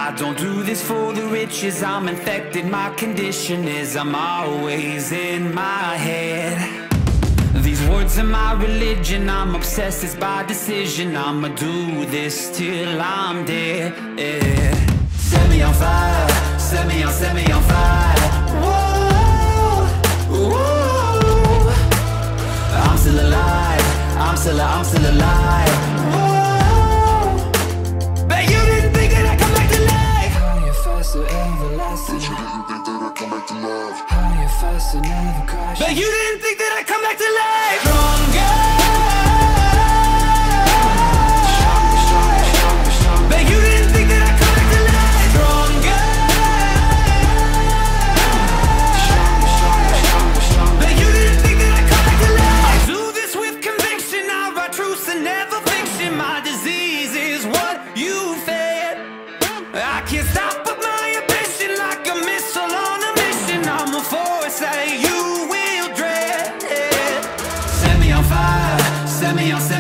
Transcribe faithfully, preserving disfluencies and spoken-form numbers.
I don't do this for the riches, I'm infected, my condition is I'm always in my head. These words are my religion, I'm obsessed, it's by decision. I'ma do this till I'm dead, yeah. Set me on fire, set me on, set me on fire. Whoa, whoa. I'm still alive, I'm still, I'm still alive. Whoa. Bet you didn't think that I'd come back to life. Higher, faster, everlasting. Bet you didn't think that I'd come back to life. Higher, faster, never crash. Bet you didn't think that I'd come back to life. Stronger. Bet you didn't think that I'd come back to life. Stronger. Bet you didn't think that I'd come back to life. I do this with conviction, I write truths and never fiction. My disease is what you fed. I can't stop but my ambition, like a missile on a mission. I'm a force that you will dread. Set me on fire, set me on, set